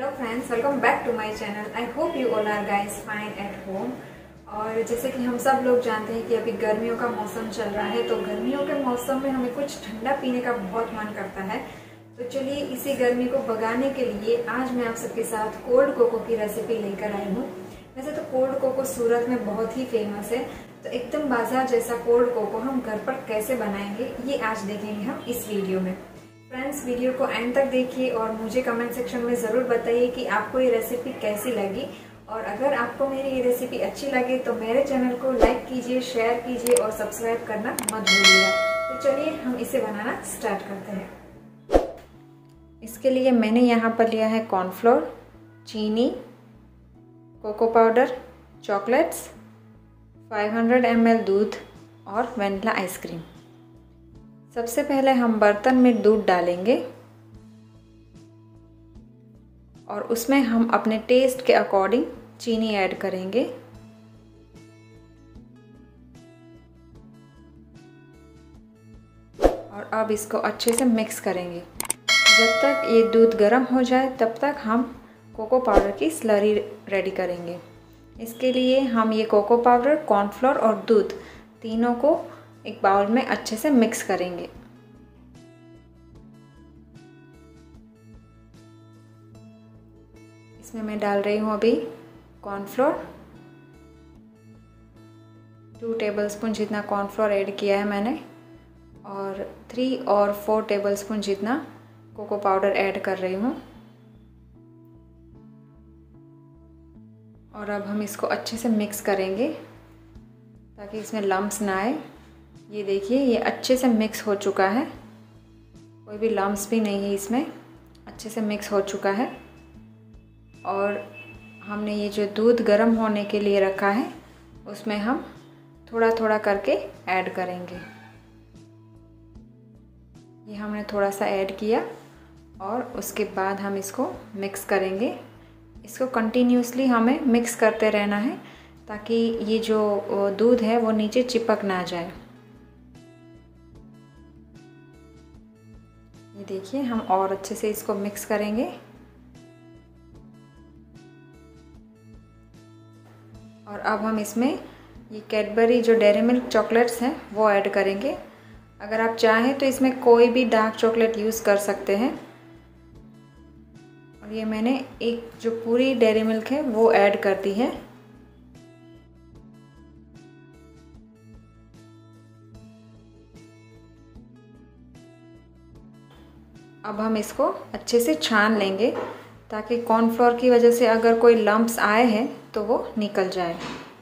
Hello friends, welcome back to my channel. I hope you all are guys fine at home. और जैसे कि हम सब लोग जानते हैं कि अभी गर्मियों का मौसम चल रहा है, तो गर्मियों के मौसम में हमें कुछ ठंडा पीने का बहुत मन करता है। तो चलिए इसी गर्मी को भगाने के लिए आज मैं आप सबके साथ कोल्ड कोको की रेसिपी लेकर आई हूँ। वैसे तो कोल्ड कोको सूरत में बहुत ही फेमस है, तो एकदम बाजार जैसा कोल्ड कोको हम घर पर कैसे बनाएंगे ये आज देखेंगे हम इस वीडियो में। फ्रेंड्स, वीडियो को एंड तक देखिए और मुझे कमेंट सेक्शन में ज़रूर बताइए कि आपको ये रेसिपी कैसी लगी। और अगर आपको मेरी ये रेसिपी अच्छी लगे तो मेरे चैनल को लाइक कीजिए, शेयर कीजिए और सब्सक्राइब करना मत भूलिएगा। तो चलिए हम इसे बनाना स्टार्ट करते हैं। इसके लिए मैंने यहाँ पर लिया है कॉर्नफ्लोर, चीनी, कोको पाउडर, चॉकलेट्स, 500 ml दूध और वनीला आइसक्रीम। सबसे पहले हम बर्तन में दूध डालेंगे और उसमें हम अपने टेस्ट के अकॉर्डिंग चीनी ऐड करेंगे। और अब इसको अच्छे से मिक्स करेंगे। जब तक ये दूध गर्म हो जाए तब तक हम कोको पाउडर की स्लरी रेडी करेंगे। इसके लिए हम ये कोको पाउडर, कॉर्नफ्लोर और दूध तीनों को एक बाउल में अच्छे से मिक्स करेंगे। इसमें मैं डाल रही हूँ अभी कॉर्नफ्लोर, 2 टेबलस्पून जितना कॉर्नफ्लोर ऐड किया है मैंने और 3 और 4 टेबलस्पून जितना कोको पाउडर ऐड कर रही हूँ। और अब हम इसको अच्छे से मिक्स करेंगे ताकि इसमें लम्प्स ना आए। ये देखिए, ये अच्छे से मिक्स हो चुका है, कोई भी लम्प्स भी नहीं है इसमें, अच्छे से मिक्स हो चुका है। और हमने ये जो दूध गर्म होने के लिए रखा है उसमें हम थोड़ा थोड़ा करके ऐड करेंगे। ये हमने थोड़ा सा ऐड किया और उसके बाद हम इसको मिक्स करेंगे। इसको कंटिन्यूसली हमें मिक्स करते रहना है ताकि ये जो दूध है वो नीचे चिपक ना जाए। ये देखिए, हम और अच्छे से इसको मिक्स करेंगे। और अब हम इसमें ये कैडबरी जो डेयरी मिल्क चॉकलेट्स हैं वो ऐड करेंगे। अगर आप चाहें तो इसमें कोई भी डार्क चॉकलेट यूज़ कर सकते हैं। और ये मैंने एक जो पूरी डेयरी मिल्क है वो ऐड कर दी है। अब हम इसको अच्छे से छान लेंगे ताकि कॉर्नफ्लोर की वजह से अगर कोई लम्प्स आए हैं तो वो निकल जाए।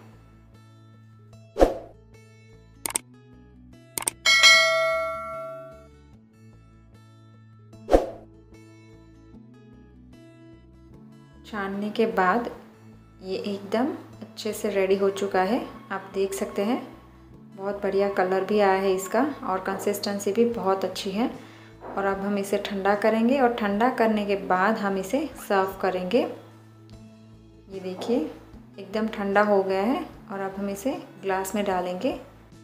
छानने के बाद ये एकदम अच्छे से रेडी हो चुका है। आप देख सकते हैं, बहुत बढ़िया कलर भी आया है इसका और कंसिस्टेंसी भी बहुत अच्छी है। और अब हम इसे ठंडा करेंगे और ठंडा करने के बाद हम इसे सर्व करेंगे। ये देखिए, एकदम ठंडा हो गया है और अब हम इसे ग्लास में डालेंगे।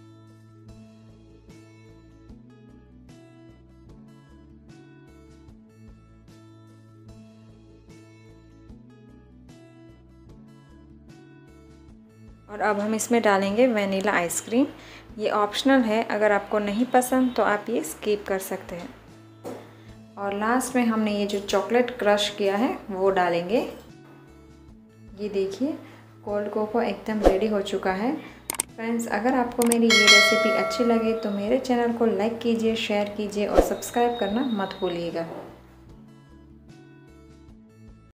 और अब हम इसमें डालेंगे वनीला आइसक्रीम। ये ऑप्शनल है, अगर आपको नहीं पसंद तो आप ये स्किप कर सकते हैं। और लास्ट में हमने ये जो चॉकलेट क्रश किया है वो डालेंगे। ये देखिए, कोल्ड कोको एकदम रेडी हो चुका है। फ्रेंड्स, अगर आपको मेरी ये रेसिपी अच्छी लगे तो मेरे चैनल को लाइक कीजिए, शेयर कीजिए और सब्सक्राइब करना मत भूलिएगा।